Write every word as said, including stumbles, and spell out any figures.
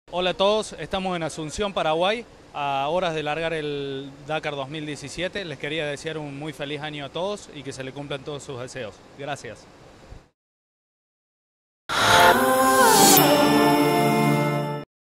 Hola a todos, estamos en Asunción, Paraguay, a horas de largar el Dakar dos mil diecisiete. Les quería desear un muy feliz año a todos y que se le cumplan todos sus deseos. Gracias.